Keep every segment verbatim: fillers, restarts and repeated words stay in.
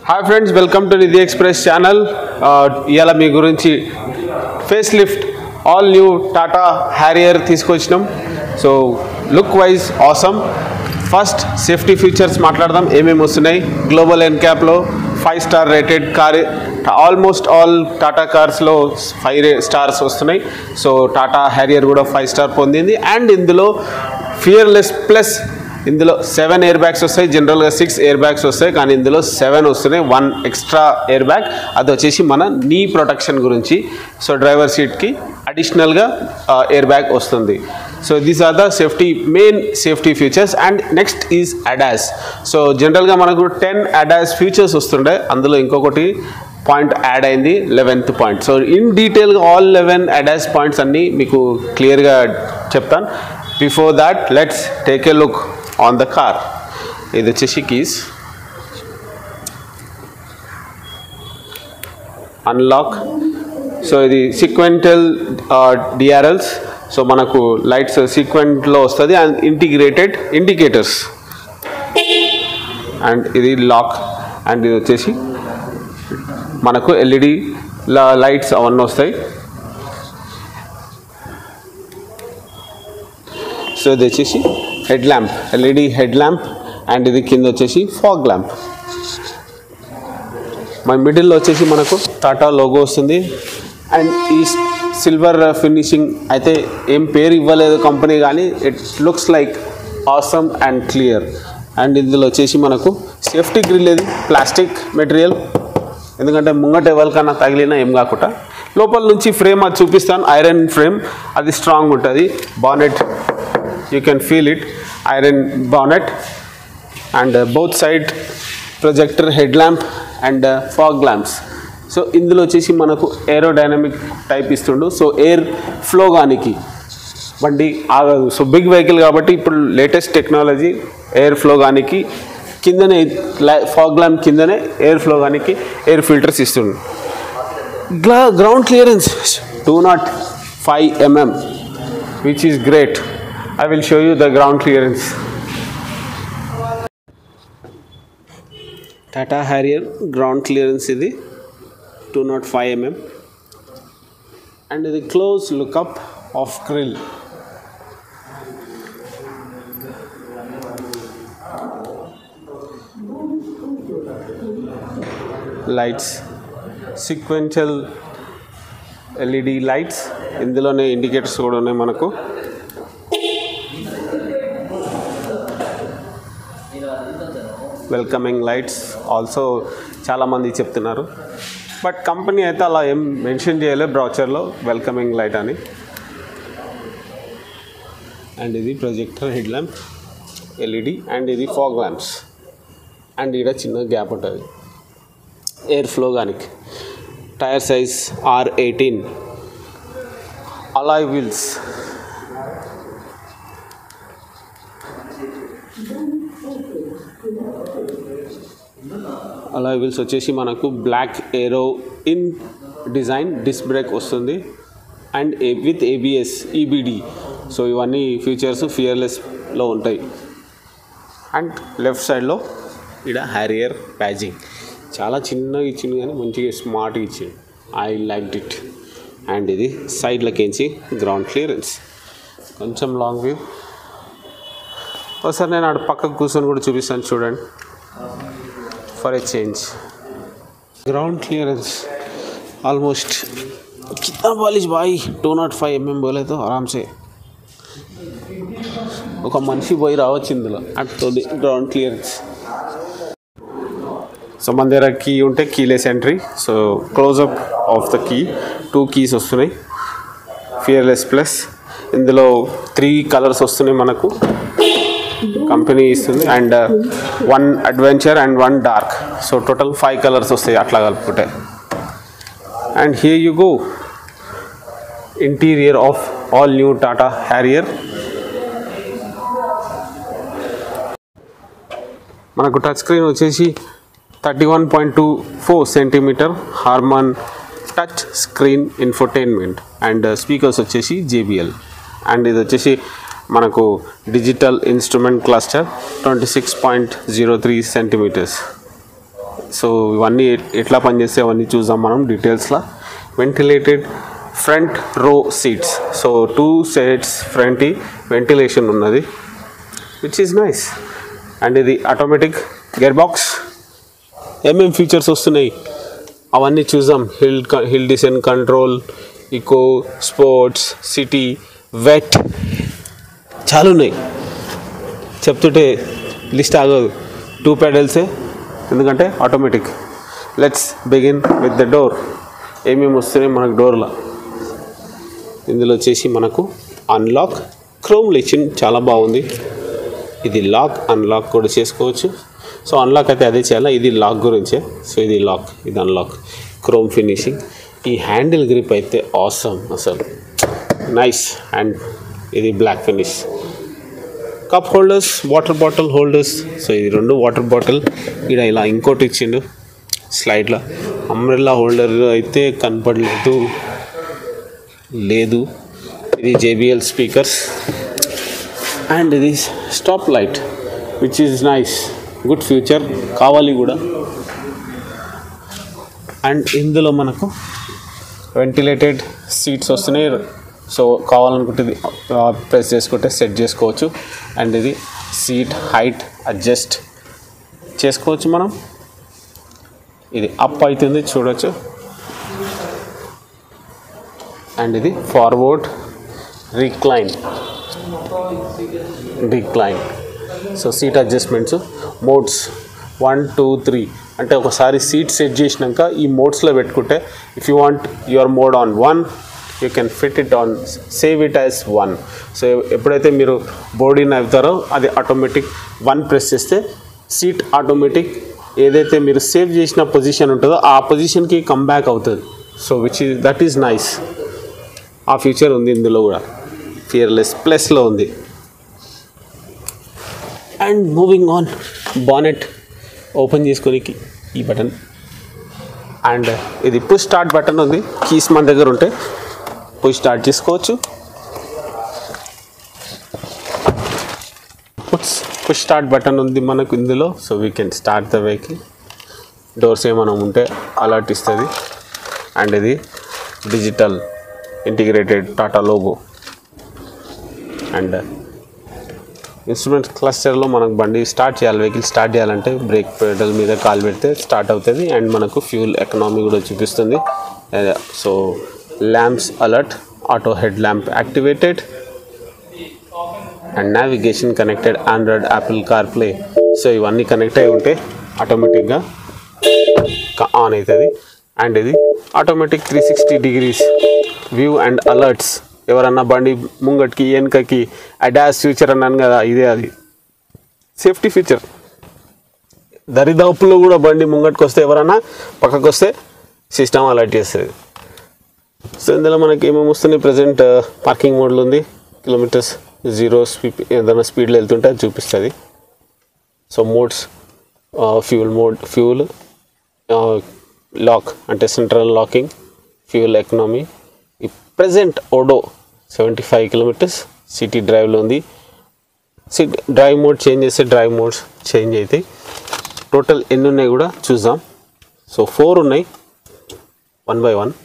Hi friends, welcome to Nidhi Express channel. Iyala మీ గురించి facelift all new Tata Harrier తీసుకొచ్చినాం. So look wise awesome. First safety features మాట్లాడదాం. ఏమేమి వస్తున్నాయి. Global ఎన్క్యాప్లో five star rated car, almost all Tata కార్స్లో five stars వస్తున్నాయి. So Tata Harrier కూడా ఫైవ్ స్టార్ పొందింది. అండ్ ఇందులో ఫియర్లెస్ ప్లస్ ఇందులో సెవెన్ ఎయిర్ బ్యాగ్స్ వస్తాయి. జనరల్గా సిక్స్ ఎయిర్ బ్యాగ్స్ వస్తాయి, కానీ ఇందులో సెవెన్ వస్తున్నాయి. వన్ ఎక్స్ట్రా ఎయిర్ బ్యాగ్, అది వచ్చేసి మన నీ ప్రొటెక్షన్ గురించి. సో డ్రైవర్ సీట్కి అడిషనల్గా ఎయిర్ బ్యాగ్ వస్తుంది. So these are the safety main safety features. And next is ADAS. So జనరల్గా మనకు టెన్ అడాస్ ఫీచర్స్ వస్తుండే, అందులో ఇంకొకటి పాయింట్ యాడ్ అయింది, లెవెన్త్ పాయింట్. సో ఇన్ డీటెయిల్గా ఆల్ లెవెన్ అడాస్ పాయింట్స్ అన్నీ మీకు క్లియర్గా చెప్తాను. Before that let's take a look on the car. ఇది వచ్చేసి కీస్, అన్లాక్. సో ఇది సీక్వెంటల్ డిఆర్ఎల్స్. సో మనకు లైట్స్ సీక్వెంట్లో వస్తుంది. And integrated indicators. అండ్ ఇది లాక్. అండ్ ఇది వచ్చేసి మనకు ఎల్ఈడి లైట్స్ అవన్నీ వస్తాయి. సో ఇది వచ్చేసి head lamp, LED head lamp. And ఇది కింద వచ్చేసి ఫాగ్ ల్యాంప్. మా మిడిల్లో వచ్చేసి మనకు టాటా లోగో వస్తుంది. అండ్ ఈ సిల్వర్ ఫినిషింగ్ అయితే ఏం పేరు ఇవ్వలేదు కంపెనీ, కానీ it looks like awesome and clear. And ఇందులో వచ్చేసి మనకు సేఫ్టీ గ్రిల్, ఇది ప్లాస్టిక్ మెటీరియల్, ఎందుకంటే ముంగట ఎవరికన్నా తగిలినా ఏం కాకుండా. లోపల నుంచి ఫ్రేమ్ అది చూపిస్తాను, ఐరన్ ఫ్రేమ్, అది స్ట్రాంగ్ ఉంటుంది. Bonnet you can feel it, iron bonnet. And uh, both side projector headlamp and uh, fog lamps. So ఇందులో వచ్చేసి మనకు ఏరోడైనమిక్ టైప్ ఇస్తుండు. సో ఎయిర్ ఫ్లో గానికి బండి ఆగదు. సో బిగ్ వెహికల్ కాబట్టి ఇప్పుడు లేటెస్ట్ టెక్నాలజీ, ఎయిర్ ఫ్లో గానికి కిందనే ఫాగ్ ల్యాంప్ కిందనే ఎయిర్ ఫ్లో గానికి ఎయిర్ ఫిల్టర్స్ ఇస్తుండు. గ్లా ground clearance two nought five MM, which is great. I will show you the ground clearance. Tata Harrier ground clearance idi two oh five millimeters. And the close look up of grill. Lights, sequential L E D lights. Indilone indicators kuda unnai manaku. Welcoming lights also చాలామంది చెప్తున్నారు, but company అయితే అలా ఏం mention చేయలేదు బ్రౌచర్లో welcoming light అని. And ఇది projector head lamp LED. And ఇది ఫాగ్ ల్యాంప్స్. అండ్ ఇక్కడ చిన్న గ్యాప్ ఉంటుంది ఎయిర్ ఫ్లో గానికి. Tyre size R eighteen. Alloy wheels. Alloy wheels వచ్చేసి మనకు black aero in design. Disc brake వస్తుంది. And with ABS EBD. So ఇవన్నీ ఫీచర్స్ ఫియర్లెస్లో ఉంటాయి. అండ్ లెఫ్ట్ సైడ్లో ఇక్కడ హ్యారియర్ ప్యాజింగ్ చాలా చిన్నగా ఇచ్చింది, కానీ మంచిగా స్మార్ట్గా ఇచ్చింది. I liked it. అండ్ ఇది సైడ్లకేంచి గ్రౌండ్ క్లియరెన్స్. కొంచెం లాంగ్ వ్యూ. ఒకసారి నేను అటు పక్కకు కూర్చొని కూడా చూపిస్తాను, చూడండి. For a change ground clearance almost कितना बालिश भाई two nought five M M बोले तो आराम से ఒక మనిషి పోయి రావచ్చు ఇందులో. అట్టుంది గ్రౌండ్ క్లియరెన్స్. సో మన దగ్గర కీ ఉంటే keyless entry. So close up of the key, two keys వస్తున్నాయి. Fearless plus. ఇందులో త్రీ కలర్స్ వస్తున్నాయి మనకు, కంపెనీ ఇస్తుంది. And one Adventure and one Dark. So total five colours వస్తాయి అట్లా కలుపుకుంటే. And here you go interior of all new Tata Harrier. మనకు touch screen వచ్చేసి thirty one point two four centimetre Harman touch screen infotainment. And speakers వచ్చేసి JBL. And ఇది వచ్చేసి మనకు digital instrument cluster twenty six point zero three centimetres. So ఇవన్నీ ఎట్లా పనిచేస్తే అవన్నీ చూద్దాం మనం డీటెయిల్స్లో. Ventilated front row seats, so two sets front ventilation ఉన్నది, విచ్ ఈజ్ నైస్. అండ్ ఇది ఆటోమేటిక్ గేర్ బాక్స్. ఏమేం ఫీచర్స్ వస్తున్నాయి అవన్నీ చూద్దాం. Hill hill descent control, eco, sports, city, wet, చాలా ఉన్నాయి, చెప్తుంటే లిస్ట్ ఆగదు. టూ పెడల్సే ఎందుకంటే automatic. Let's begin with the door. ఏమేమి వస్తున్నాయి మనకు డోర్లో. ఇందులో వచ్చేసి మనకు అన్లాక్, క్రోమ్ లిచిన్ చాలా బాగుంది. ఇది లాక్ అన్లాక్ కూడా చేసుకోవచ్చు. సో అన్లాక్ అయితే అదే చేయాలి, ఇది లాక్ గురించే. సో ఇది లాక్, ఇది అన్లాక్, క్రోమ్ ఫినిషింగ్. ఈ హ్యాండిల్ గ్రిప్ అయితే ఆసమ్ అసలు నైస్. అండ్ ఇది black finish. Cup holders, water bottle holders. So ఇది రెండు వాటర్ బాటిల్. ఇక్కడ ఇలా ఇంకోటి ఇచ్చిండు స్లైడ్లో. అంబ్రెల్లా హోల్డర్ అయితే కనపడలేదు, లేదు. ఇది జేబిఎల్ స్పీకర్స్. అండ్ ఇది stop light, which is nice, good future, కావాలి కూడా. అండ్ ఇందులో మనకు వెంటిలేటెడ్ సీట్స్ వస్తున్నాయి. సో కావాలనుకుంటే ప్రెస్ చేసుకుంటే సెట్ చేసుకోవచ్చు. అండ్ ఇది సీట్ హైట్ అడ్జస్ట్ చేసుకోవచ్చు మనం. ఇది అప్ అవుతుంది చూడవచ్చు. అండ్ ఇది forward recline, recline. So seat adjustments, modes one two three అంటే ఒకసారి సీట్ సెట్ చేసినాక ఈ మోడ్స్లో పెట్టుకుంటే if you want your mode on one you can fit it on, save it as one. So ఎప్పుడైతే మీరు బోర్డీని అవుతారో అది ఆటోమేటిక్ వన్ ప్రెస్ చేస్తే సీట్ ఆటోమేటిక్ ఏదైతే మీరు సేవ్ చేసిన పొజిషన్ ఉంటుందో ఆ పొజిషన్కి కమ్ బ్యాక్ అవుతుంది. So which is that is nice. ఆ ఫీచర్ ఉంది ఇందులో కూడా, ఫియర్లెస్ ప్లస్లో ఉంది. And moving on, bonnet open చేసుకోనికి ఈ బటన్. అండ్ ఇది పుష్ స్టార్ట్ బటన్ ఉంది. కీస్ మన దగ్గర ఉంటే పుష్ స్టార్ట్ చేసుకోవచ్చు. పుష్ పుష్ స్టార్ట్ బటన్ ఉంది మనకు ఇందులో. So we can start the vehicle. Doors ఏమైనా ఉంటే అలర్ట్ ఇస్తుంది. అండ్ ఇది digital integrated Tata logo. And instrument క్లస్టర్లో మనకు బండి స్టార్ట్ చేయాలి, వెహికల్ స్టార్ట్ చేయాలంటే బ్రేక్ పెడల్ మీద కాలు పెడితే స్టార్ట్ అవుతుంది. అండ్ మనకు ఫ్యూల్ ఎకనామీ కూడా చూపిస్తుంది. So lamps alert, auto head lamp activated. And navigation connected, Android, Apple CarPlay. So ఇవన్నీ కనెక్ట్ అయి ఉంటే ఆటోమేటిక్గా ఆన్ అవుతుంది. అండ్ ఇది automatic three sixty degrees view and alerts. ఎవరన్నా బండి ముంగటికి వెనుకకి అడాస్ ఫ్యూచర్ అన్నాను కదా, ఇదే అది సేఫ్టీ ఫీచర్. దరిదాపులో కూడా బండి ముంగటికి వస్తే ఎవరన్నా పక్కకు వస్తే సిస్టమ్ అలర్ట్ చేస్తుంది. సో ఇందులో మనకి ఏమేమి వస్తున్నాయి, ప్రజెంట్ పార్కింగ్ మోడ్లో ఉంది. కిలోమీటర్స్ జీరో స్పీడ్ ఏదైనా స్పీడ్లో వెళ్తుంటే అది చూపిస్తుంది. So modes, fuel mode, fuel lock అంటే సెంట్రల్ లాకింగ్, ఫ్యూల్ ఎకనామీ. ఈ present odo seventy five kilometres city డ్రైవ్లో ఉంది. సిటీ డ్రైవ్ మోడ్ చేంజ్ చేస్తే డ్రైవ్ మోడ్స్ చేంజ్ అవుతాయి. టోటల్ ఎన్ని ఉన్నాయి కూడా చూద్దాం. సో ఫోర్ ఉన్నాయి, one by one.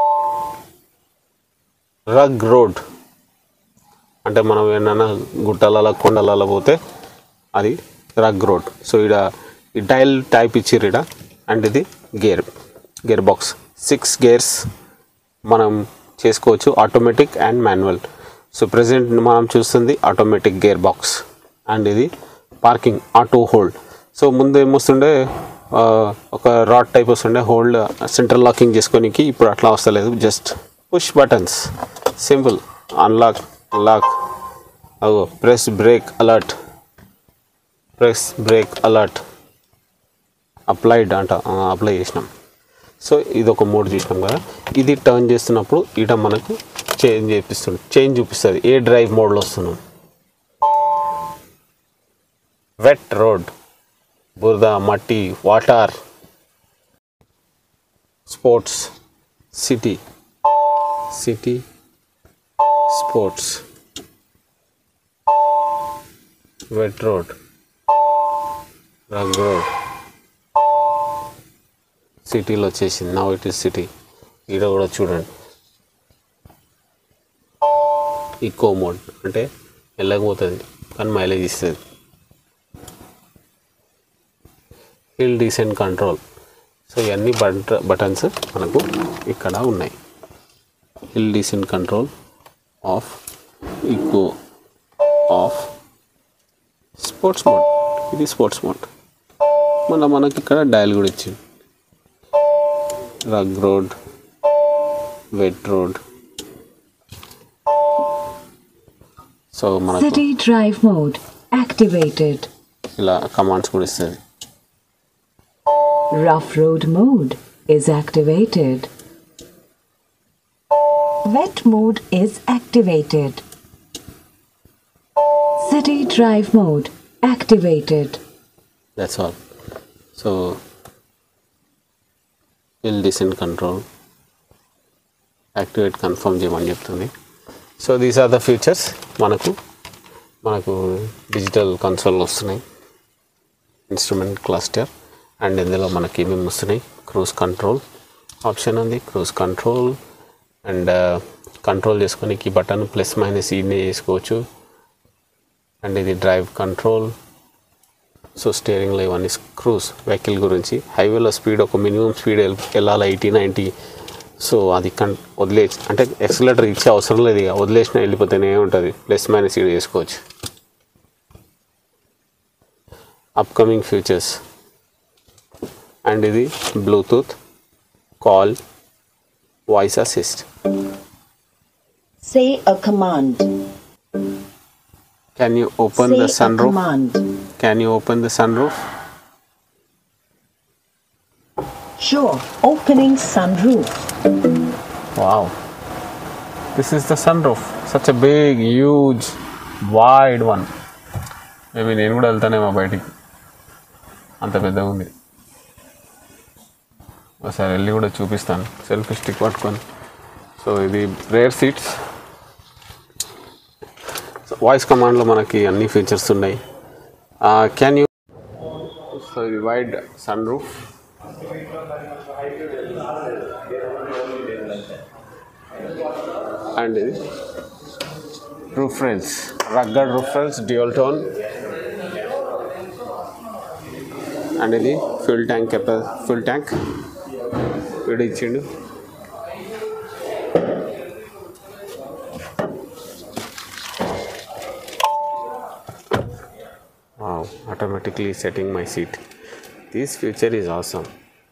Rough road అంటే మనం ఏమన్నా గుట్టలలో కొండలలో పోతే అది రగ్ రోడ్. సో ఇక్కడ ఈ డైల్ టైప్ ఇచ్చిర్రు ఇక్కడ. అండ్ ఇది gear gear box, six gears మనం చేసుకోవచ్చు, automatic and manual. So present మనం చూస్తుంది ఆటోమేటిక్ గేర్ బాక్స్. అండ్ ఇది పార్కింగ్, ఆటో హోల్డ్. సో ముందు ఏమొస్తుండే ఒక రాడ్ టైప్ వస్తుండే హోల్డ్, సెంట్రల్ లాకింగ్ చేసుకోనికి. ఇప్పుడు అట్లా వస్తలేదు, just push buttons, simple. Unlock, lock, అగో press brake alert, press brake alert, applied అంట, అప్లై చేసినాం. సో ఇది ఒక మోడ్ చూసినాం కదా. ఇది టర్న్ చేస్తున్నప్పుడు ఇట మనకు చేంజ్ చేపిస్తుంది, చేంజ్ చూపిస్తుంది ఏ డ్రైవ్ మోడ్లో వస్తున్నాం. వెట్ రోడ్, బురద, మట్టి, water. Sports, city, city, sports, wet road, rough road, సిటీలో వచ్చేసింది. Now it is city. ఈడ కూడా చూడండి ఈకో మోడ్ అంటే వెళ్ళకపోతుంది కానీ మైలేజ్ ఇస్తుంది. Hill descent control. సో ఇవన్నీ బట బటన్స్ మనకు ఇక్కడ ఉన్నాయి. Hill descent control, off, eco off, sports mode. ఇది స్పోర్ట్స్ మోడ్. మళ్ళీ మనకి ఇక్కడ డయల్ కూడా ఇచ్చింది. Rough road, wet road. So మనకు సిటీ డ్రైవ్ మోడ్ యాక్టివేటెడ్. ఇలా కమాండ్స్ కూడా ఇస్తుంది. Rough road mode is activated. Wet mode is activated. City drive mode activated. That's all. So hill descent control, activate confirm చేయమని చెప్తుంది. So these are the features. మనకు మనకు digital console వస్తున్నాయి, instrument cluster, and ఇందులో మనకి ఏమేమి వస్తున్నాయి. Cruise control option ఉంది, క్రూజ్ కంట్రోల్ అండ్ కంట్రోల్ చేసుకోనికి ఈ బటన్ ప్లస్ మైనస్ ఈనే చేసుకోవచ్చు. అండ్ ఇది డ్రైవ్ కంట్రోల్. సో స్టీరింగ్లో ఇవన్నీ క్రూజ్ వెహికల్ గురించి. హైవేలో స్పీడ్ ఒక మినిమం స్పీడ్ వెళ్ళాలి ఎయిటీ నైంటీ. సో అది కన్ వదిలేసి అంటే ఎక్సలేటర్ ఇచ్చే అవసరం లేదు, ఇక వదిలేసిన వెళ్ళిపోతేనే ఉంటుంది. ప్లస్ మైనస్ ఈడ చేసుకోవచ్చు. అప్కమింగ్ ఫీచర్స్ అండ్ ఇది Bluetooth, call, voice assist. Say a command. Can you open Say the sunroof? a command. Can you open the sunroof? Sure. Opening sunroof. Wow. This is the sunroof. Such a big, huge, wide one. Maybe నేను కూడా వెళ్తానేమో బయటికి, అంత పెద్దగా ఉంది. ఒకసారి వెళ్ళి కూడా చూపిస్తాను సెల్ఫీ స్టిక్ పట్టుకొని. సో ఇది రేర్ సీట్స్. వాయిస్ కమాండ్లో మనకి అన్ని ఫీచర్స్ ఉన్నాయి. క్యాన్ యూ సో ఇది వైడ్ సన్ రూఫ్. అండ్ ఇది roof rails, rugged roof rails, dual tone. And ఇది ఫ్యూల్ ట్యాంక్ కెపా ఫ్యూల్ ట్యాంక్ వీడు ఇచ్చిండు. Wow, automatically setting my seat. This feature is awesome.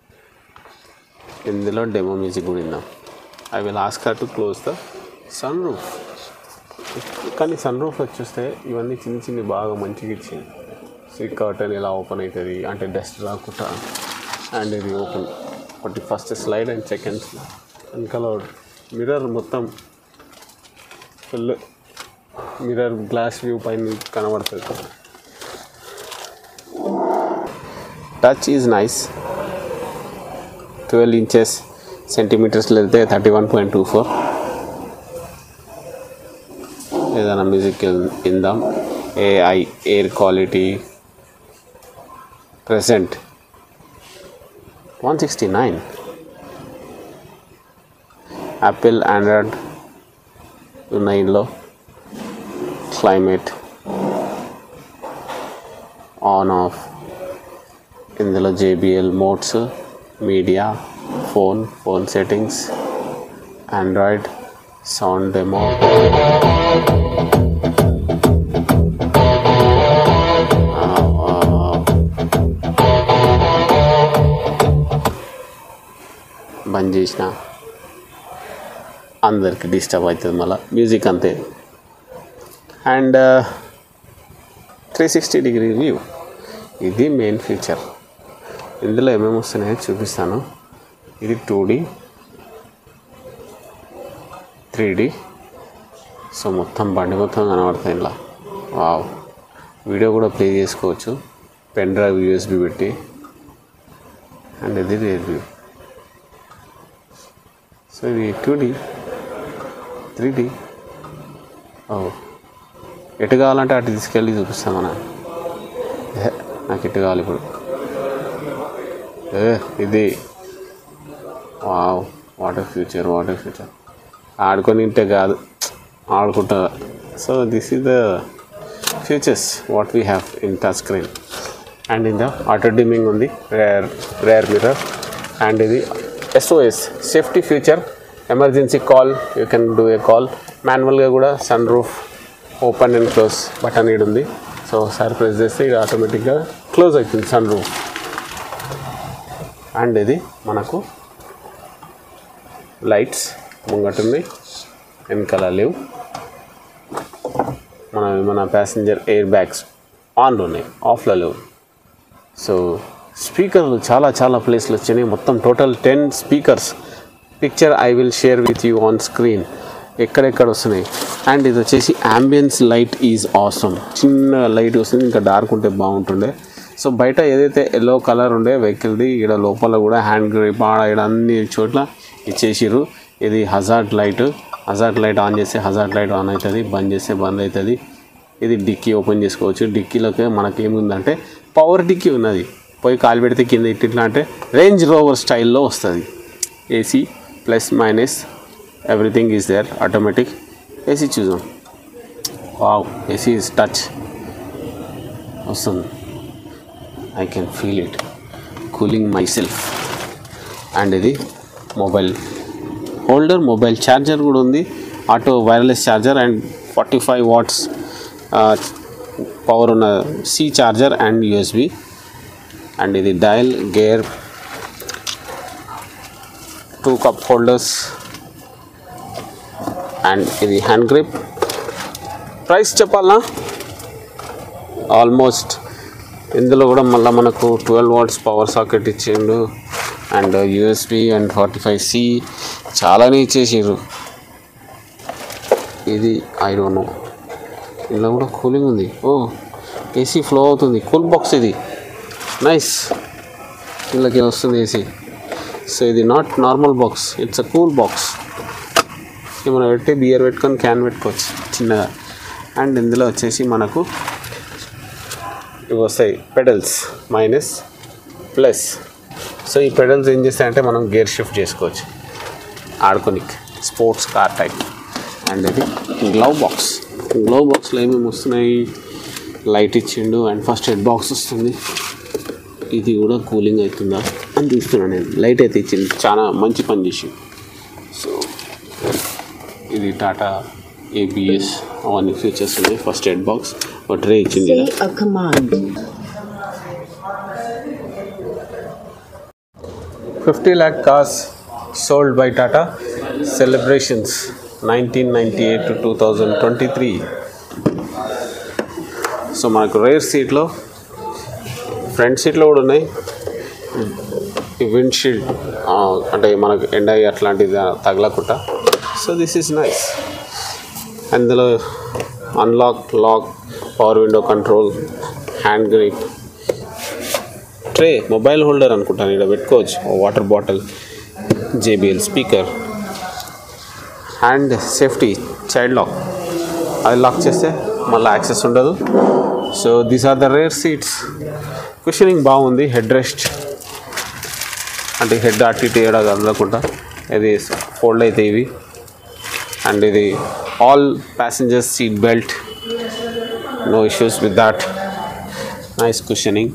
ఇందులో డెమో మ్యూజిక్ కూడా విందాం. I will ask her to close the sun roof. కానీ sun roof వచ్చేస్తే ఇవన్నీ చిన్న చిన్న బాగా మంచిగా ఇచ్చింది. సో ఈ కర్టన్ ఇలా ఓపెన్ అవుతుంది అంటే డస్ట్ రాకుండా. అండ్ ఇది ఓపెన్ ఒకటి ఫస్ట్ స్లైడ్ అండ్ సెకండ్ వెనకాల మిర్రర్ మొత్తం ఫుల్ మిర్రర్ గ్లాస్ వ్యూ పైన కనబడుతుంది. Touch is nice. Twelve inches సెంటీమీటర్స్లో వెళ్తే thirty one point two four. ఏదైనా మ్యూజిక్ విందాం. AI, air quality, present one sixty nine. Apple, Android ఉన్నాయి ఇందులో. Climate on off. ఇందులో JBL modes, media, phone, phone settings, Android, sound demo. బంద్ చేసిన అందరికి డిస్టర్బ్ అవుతుంది మళ్ళీ. మ్యూజిక్ అంతే. And three sixty degree view. ఇది మెయిన్ ఫీచర్. ఇందులో ఏమేమి వస్తున్నాయో చూపిస్తాను. ఇది two D, three D. So మొత్తం బండి మొత్తం కనబడుతుంది ఇలా. వావ్. వీడియో కూడా ప్లే చేసుకోవచ్చు పెన్ డ్రైవ్ యూఎస్బి పెట్టి. అండ్ ఇది రియర్ వ్యూ. సో ఇది టూ డీ, త్రీ డీ. ఓ ఎటు కావాలంటే అటు తీసుకెళ్ళి చూపిస్తాం మనం. నాకు ఎటు కావాలి ఇప్పుడు. ఇది wow, what a future, what a future. ఆడుకొని ఇంటే కాదు, ఆడుకుంటా. So this is the features what we have in touch screen. And in the auto dimming ఉంది, rear rear mirror, and ఇది S O S safety feature, emergency call you can do a call. manual గా కూడా sun roof open and close button ఇది ఉంది. So sir press చేస్తే ఇది ఆటోమేటిక్గా close అవుతుంది సన్ రూఫ్. అండ్ ఇది మనకు లైట్స్ ముంగటుంది, వెనకాల లేవు. మన మన ప్యాసింజర్ ఎయిర్ బ్యాగ్స్ ఆన్లో ఉన్నాయి, ఆఫ్లో లేవు. సో స్పీకర్లు చాలా చాలా ప్లేస్లు వచ్చినాయి. మొత్తం total ten speakers. Picture I will share with you on screen ఎక్కడెక్కడ వస్తున్నాయి. అండ్ ఇది వచ్చేసి అంబియన్స్ లైట్ ఈజ్ ఆసమ్. చిన్న లైట్ వస్తుంది, ఇంకా డార్క్ ఉంటే బాగుంటుండే. సో బయట ఏదైతే ఎల్లో కలర్ ఉండే వెహికల్ది, ఇక్కడ లోపల కూడా హ్యాండ్ గ్రిప్ ఆడ ఇక్కడ అన్ని చోట్ల ఇచ్చేసిర్రు. ఇది hazard light. Hazard light on చేస్తే హజార్డ్ లైట్ ఆన్ అవుతుంది, బంద్ చేస్తే బంద్ అవుతుంది. ఇది డిక్కీ ఓపెన్ చేసుకోవచ్చు. డిక్కీలోకి మనకి ఏముందంటే పవర్ డిక్కీ ఉన్నది. పోయి కాలు పెడితే కింద ఇట్లా అంటే రేంజ్ రోవర్ స్టైల్లో వస్తుంది. AC plus minus everything is there, automatic. AC చూద్దాం. వావ్, ఏసీ ఇస్ టచ్ వస్తుంది. I can feel it cooling myself. And ఇది మొబైల్ హోల్డర్, మొబైల్ ఛార్జర్ కూడా ఉంది, auto wireless charger and forty five watts power ఉన్న C charger and USB. And ఇది dial, gear, two cup holders and ఇది hand grip. Price చెప్పాలనా? Almost ఇందులో కూడా మళ్ళీ మనకు ట్వెల్వ్ వాట్స్ పవర్ సాకెట్ ఇచ్చిండు and USB and forty five C చాలానే ఇచ్చేసారు. ఇది ఐ డోంట్ నో, ఇందులో కూడా కూలింగ్ ఉంది. ఓ, ఏసీ ఫ్లో అవుతుంది. కూల్ బాక్స్ ఇది, నైస్. ఇందులోకి వస్తుంది ఏసీ. సో ఇది not normal box, it's a cool box. మనం పెట్టి బియర్ పెట్టుకొని క్యాన్ పెట్టుకోవచ్చు చిన్నగా. అండ్ ఇందులో వచ్చేసి మనకు ఇవి వస్తాయి పెడల్స్, మైనస్ ప్లస్. సో ఈ పెడల్స్ ఏం చేస్తాయంటే మనం గేర్ షిఫ్ట్ చేసుకోవచ్చు, ఆడుకోనిక్ స్పోర్ట్స్ కార్ టైప్. అండ్ ఇది గ్లవ్ బాక్స్. గ్లవ్ బాక్స్లో ఏమేమి వస్తున్నాయి, లైట్ ఇచ్చిండు అండ్ ఫస్ట్ ఎయిడ్ బాక్స్ వస్తుంది. ఇది కూడా కూలింగ్ అవుతుందా అని చూస్తున్నాను నేను. లైట్ అయితే ఇచ్చింది, చాలా మంచి పని చేసి. సో ఇది టాటా ఏబిఎస్ అవన్నీ ఫీచర్స్ ఉన్నాయి. ఫస్ట్ ఎయిడ్ బాక్స్ ఒక ట్రే ఇచ్చింది. Say a command. Fifty lakh cars sold by Tata, celebrations nineteen ninety eight to two thousand twenty three. So మనకు రేర్ సీట్లో, ఫ్రంట్ సీట్లో కూడా ఉన్నాయి. ఈ విండ్షీల్డ్ అంటే మనకు ఎండ అట్లాంటిది తగలకుండా. So this is nice. అందులో unlock, lock, power window control, hand grip, tray, mobile holder అనుకుంటాను, ఇక్కడ పెట్టుకోవచ్చు, water bottle, JBL speaker and safety child lock. అది లాక్ చేస్తే మళ్ళీ యాక్సెస్ ఉండదు. So these are the rear seats. Cushioning బాగుంది. Head rest అంటే హెడ్ అటు ఇటు ఏడా కదలకుండా ఇది ఫోల్డ్ అయితే ఇవి. అండ్ ఇది all passengers seat belt, no issues with that. Nice cushioning.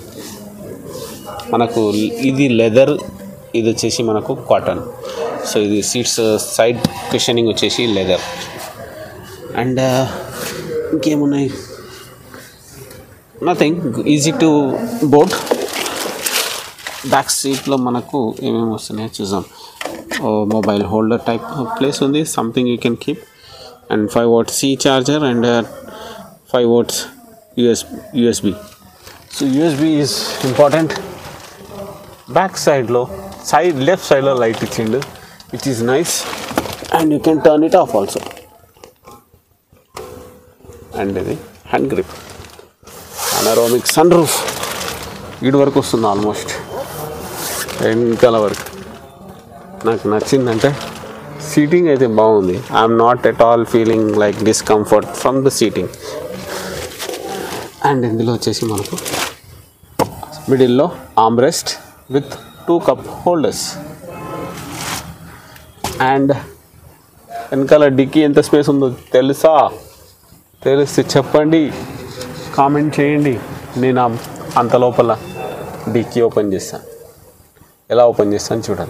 మనకు ఇది లెదర్, ఇది వచ్చేసి మనకు కాటన్. సో ఇది సీట్స్ సైడ్ కుషనింగ్ వచ్చేసి లెదర్. అండ్ ఇంకేమున్నాయి, nothing, easy to board. Back సీట్లో మనకు ఏమేమి వస్తున్నాయో చూద్దాం. మొబైల్ హోల్డర్ టైప్ ప్లేస్ ఉంది, something you can keep. And five watt C charger and five watts US USB. So USB is important. Back సైడ్లో side left సైడ్లో light ఇచ్చిండు, which is nice. And you can turn it off also. And ఇది hand grip, panoramic sunroof ఇటు వరకు వస్తుంది almost వెనకాల వరకు. నాకు నచ్చిందంటే సీటింగ్ అయితే బాగుంది. I'm not at all feeling like discomfort from the seating. And ఇందులో వచ్చేసి మనకు మిడిల్లో armrest with two cup holders. And వెనకాల డిక్కీ ఎంత స్పేస్ ఉందో తెలుసా? తెలిస్తే చెప్పండి, కామెంట్ చేయండి. నేను అంత లోపల డిక్కీ ఓపెన్ చేస్తాను. ఎలా ఓపెన్ చేస్తాను చూడండి.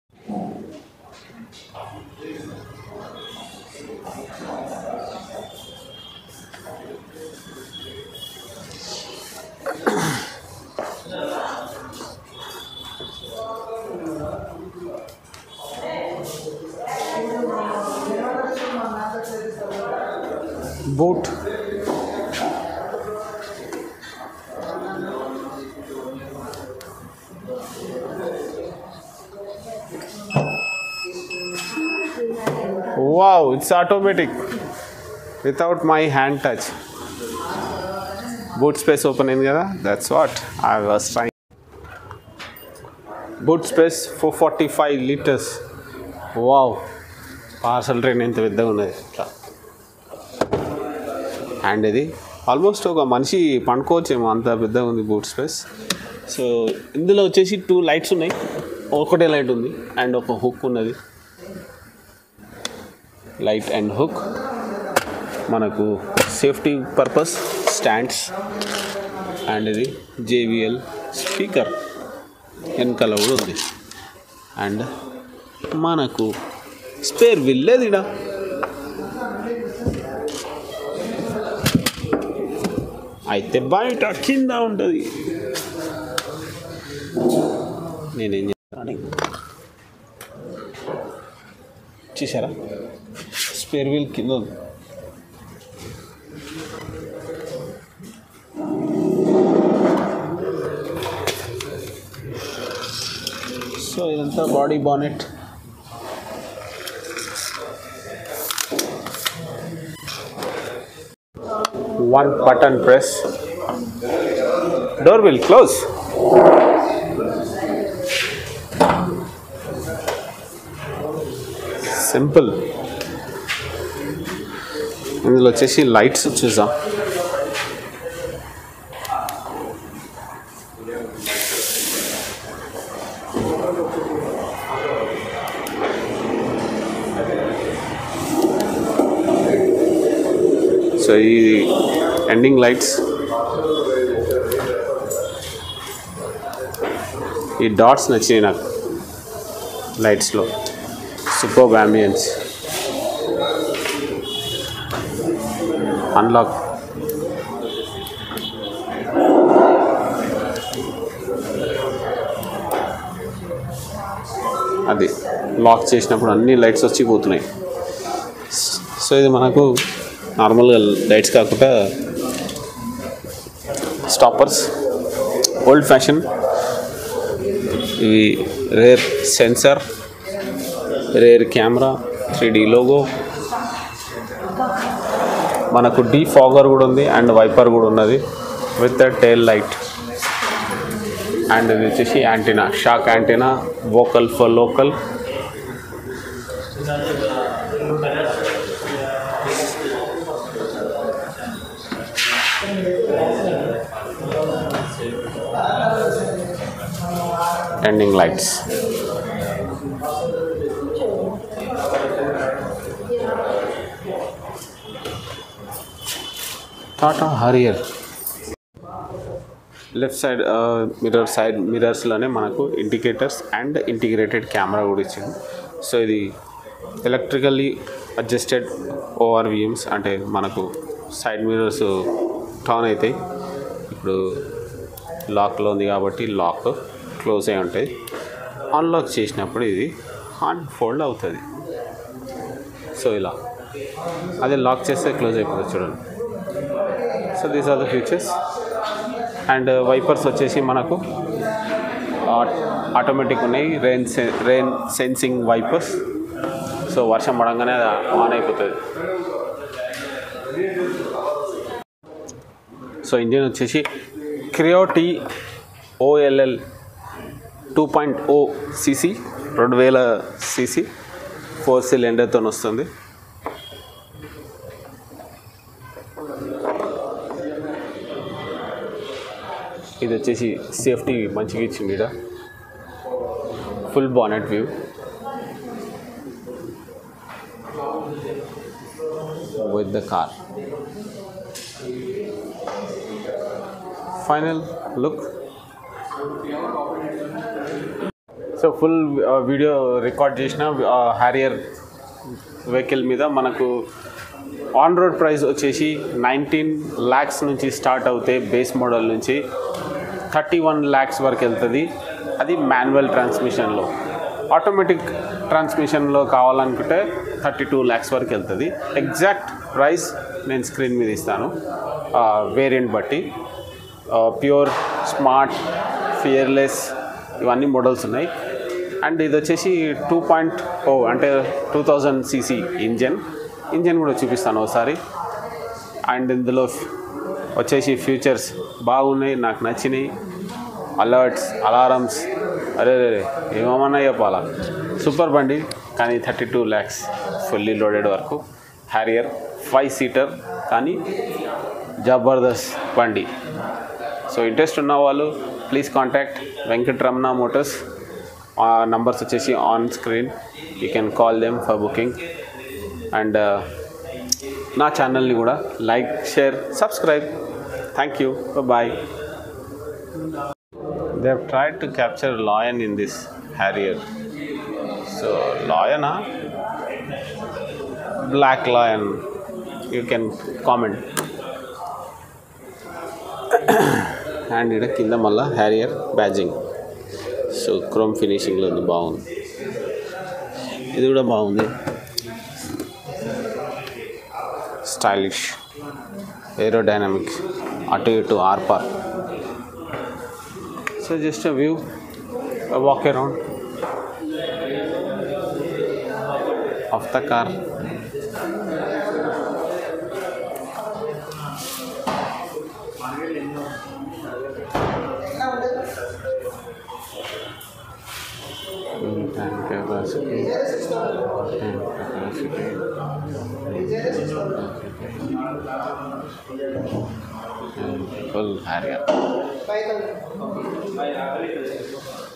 boot, wow, it's automatic without my hand touch. Boot space open in kada, that's what I was trying. Boot space four forty-five liters. Wow, parcel train ఎంత పెద్దగా ఉన్నది. ఇట్లా అండ్ ఇది ఆల్మోస్ట్ ఒక మనిషి పండుకోవచ్చేమో అంత పెద్దగా ఉంది బూట్ స్పేస్. సో ఇందులో వచ్చేసి టూ లైట్స్ ఉన్నాయి, ఒకటే లైట్ ఉంది అండ్ ఒక హుక్ ఉన్నది. లైట్ అండ్ హుక్, మనకు సేఫ్టీ పర్పస్ స్టాండ్స్, అండ్ ఇది జేవిఎల్ స్పీకర్ వెనకాల కూడా ఉంది. అండ్ మనకు స్పేర్ వీల్ లేదు ఇక్కడ. అయితే బయట కింద ఉంటుంది. నేనేం చేస్తాను చూసారా, స్పేర్ వీల్ కింద ఉంది. సో ఇదంతా body bonnet. One button press, door will close. Simple. ఇందులో వచ్చేసి లైట్స్ చూసాం. సో ఈ ఎండింగ్ లైట్స్, ఈ డాట్స్ నచ్చినాయి నాకు లైట్స్లో. Superb ambience. అన్లాక్, అది లాక్ చేసినప్పుడు అన్ని లైట్స్ వచ్చి పోతున్నాయి. సో ఇది మనకు నార్మల్గా లైట్స్ కాకుండా స్టాపర్స్, ఓల్డ్ ఫ్యాషన్. ఇవి rear sensor, rear camera, three D logo, మనకు డీ ఫాగర్ కూడా ఉంది అండ్ వైపర్ కూడా ఉన్నది విత్ టైల్ లైట్. అండ్ ఇది వచ్చేసి antenna, shark antenna, vocal for local. Ending lights. Tata Harrier. Left side mirror side మిర్రర్స్లోనే మనకు ఇండికేటర్స్ అండ్ ఇంటిగ్రేటెడ్ కెమెరా కూడా ఇచ్చింది. సో ఇది ఎలక్ట్రికల్లీ అడ్జస్టెడ్ ఓఆర్విఎమ్స్, అంటే మనకు సైడ్ మిర్రర్స్ టర్న్ అవుతాయి. ఇప్పుడు లాక్లో ఉంది కాబట్టి లాక్ క్లోజ్ అయి ఉంటాయి. అన్లాక్ చేసినప్పుడు ఇది హ్యాండ్ ఫోల్డ్ అవుతుంది. సో ఇలా అదే లాక్ చేస్తే క్లోజ్ అయిపోతుంది చూడండి. So these are the features. And wipers వచ్చేసి మనకు ఆటోమేటిక్ ఉన్నాయి, rain rain sensing wipers. So వర్షం పడంగానే ఆన్ అయిపోతుంది. సో ఇంజిన్ వచ్చేసి క్రియోటీ ఓఎల్ఎల్ టూ పాయింట్ ఓ సీసీ, రెండు వేల సీసీ ఫోర్ సిలిండర్తో వస్తుంది. ఇది వచ్చేసి సేఫ్టీ మంచిగా ఇచ్చింది. ఇక్కడ full bonnet view. with the car. Final look. సో ఫుల్ వీడియో రికార్డ్ చేసిన హ్యారియర్ వెహికల్ మీద మనకు ఆన్ రోడ్ ప్రైస్ వచ్చేసి నైన్టీన్ ల్యాక్స్ నుంచి స్టార్ట్ అవుతే బేస్ మోడల్ నుంచి థర్టీ వన్ ల్యాక్స్ వరకు వెళ్తుంది. అది మాన్యువల్ ట్రాన్స్మిషన్లో. ఆటోమేటిక్ ట్రాన్స్మిషన్లో కావాలనుకుంటే థర్టీ టూ ల్యాక్స్ వరకు వెళ్తుంది. ఎగ్జాక్ట్ ప్రైస్ నేను స్క్రీన్ మీద ఇస్తాను వేరియంట్ బట్టి. ప్యూర్, స్మార్ట్, ఫియర్లెస్ ఇవన్నీ మోడల్స్ ఉన్నాయి. అండ్ ఇది వచ్చేసి టూ పాయింట్ ఓ అంటే two thousand CC engine engine కూడా చూపిస్తాను ఒకసారి. అండ్ ఇందులో వచ్చేసి ఫ్యూచర్స్ బాగున్నాయి, నాకు నచ్చినాయి. అలర్ట్స్, అలారమ్స్, అరే రే ఏమన్నా చెప్పాలా, సూపర్ బండి. కానీ thirty two lakhs fully loaded వరకు. హ్యారియర్ ఫైవ్ సీటర్ కానీ జబర్దస్త్ బండి. సో ఇంట్రెస్ట్ ఉన్న వాళ్ళు please contact Venkataramana Motors. Numbers వచ్చేసి on screen, you can call them for booking. And నా ఛానల్ని కూడా like, share, subscribe. Thank you, bye. They have tried to capture lion in this Harrier. So లాయనా, black lion, you can comment. And ఇక్కడ కింద మళ్ళీ Harrier badging. So chrome ఫినిషింగ్లో ఉంది, బాగుంది. ఇది కూడా బాగుంది, స్టైలిష్, ఏరోడైనమిక్స్, అటు ఇటు ఆర్పార్. So just a view, walk around of the car. Tank capacity, tank capacity, and full Harrier.